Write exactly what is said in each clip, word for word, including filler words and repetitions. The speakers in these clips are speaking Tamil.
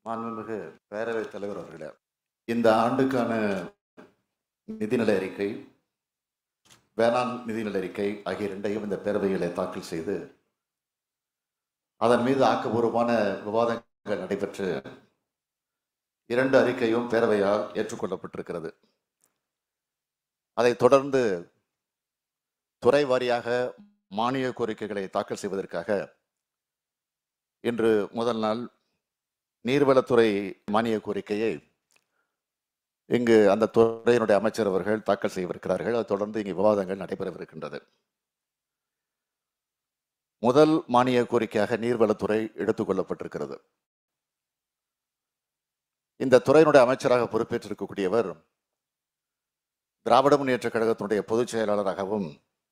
மாண்புமிகு பேரவைத் தலைவர் அவர்களே, இந்த ஆண்டுக்கான நிதிநிலை அறிக்கை, வேளாண் நிதிநிலை அறிக்கை ஆகிய இரண்டையும் இந்த பேரவைகளை தாக்கல் செய்து அதன் மீது ஆக்கப்பூர்வமான விவாதங்கள் நடைபெற்று இரண்டு அறிக்கையும் பேரவையால் ஏற்றுக்கொள்ளப்பட்டிருக்கிறது. அதைத் தொடர்ந்து துறை வாரியாக மானிய கோரிக்கைகளை தாக்கல் செய்வதற்காக இன்று முதல் நாள் நீர்வளத்துறை மானிய கோரிக்கையை இங்கு அந்த துறையினுடைய அமைச்சர் அவர்கள் தாக்கல் செய்யவிருக்கிறார்கள். அதை தொடர்ந்து இங்கு விவாதங்கள் நடைபெறவிருக்கின்றது. முதல் மானிய கோரிக்கையாக நீர்வளத்துறை எடுத்துக்கொள்ளப்பட்டிருக்கிறது. இந்த துறையினுடைய அமைச்சராக பொறுப்பேற்றிருக்கக்கூடியவர் திராவிட முன்னேற்ற கழகத்தினுடைய பொதுச் செயலாளராகவும்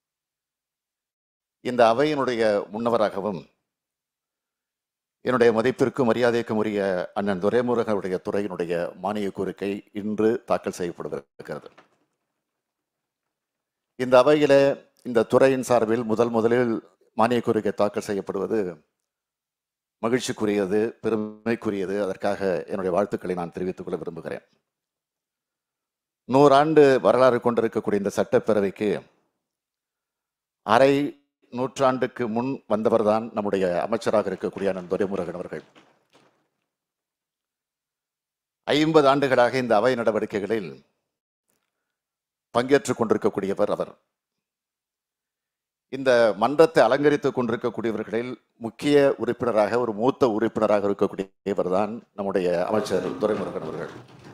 இந்த அவையினுடைய முன்னவராகவும் என்னுடைய மதிப்பிற்கும் மரியாதைக்கும் உரிய அண்ணன் துரைமுருகனுடைய துறையினுடைய மானிய கோரிக்கை இன்று தாக்கல் செய்யப்படுகிறது. இந்த அவையில இந்த துறையின் சார்பில் முதல் முதலில் மானிய கோரிக்கை தாக்கல் செய்யப்படுவது மகிழ்ச்சிக்குரியது, பெருமைக்குரியது. அதற்காக என்னுடைய வாழ்த்துக்களை நான் தெரிவித்துக் கொள்ள விரும்புகிறேன். நூறாண்டு வரலாறு கொண்டிருக்கக்கூடிய இந்த சட்டப்பேரவைக்கு அரை நூற்றாண்டுக்கு முன் வந்தவர்தான் நம்முடைய அமைச்சராக இருக்கக்கூடிய அண்ணன் துரைமுருகன் அவர்கள். ஐம்பது ஆண்டுகளாக இந்த அவை நடவடிக்கைகளில் பங்கேற்றுக் கொண்டிருக்கக்கூடியவர் அவர். இந்த மன்றத்தை அலங்கரித்துக் கொண்டிருக்கக்கூடியவர்களில் முக்கிய உறுப்பினராக, ஒரு மூத்த உறுப்பினராக இருக்கக்கூடியவர் தான் நம்முடைய அமைச்சர் துரைமுருகன் அவர்கள்.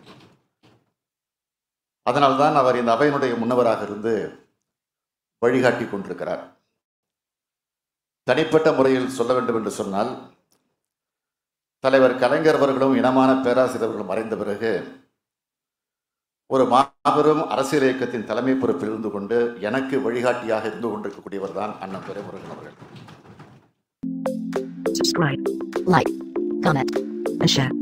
அதனால்தான் அவர் இந்த அவையினுடைய முன்னவராக இருந்து வழிகாட்டி கொண்டிருக்கிறார். தனிப்பட்ட முறையில் சொல்ல வேண்டும் என்று சொன்னால், தலைவர் கலைஞர் அவர்களும் இனமான பேராசிரியர்களும் மறைந்த பிறகு ஒரு மாபெரும் அரசியல் இயக்கத்தின் தலைமை பொறுப்பில் இருந்து கொண்டு எனக்கு வழிகாட்டியாக இருந்து கொண்டிருக்கக்கூடியவர் தான் அண்ணன் துரைமுருகன் அவர்கள். Subscribe, like, comment, and share.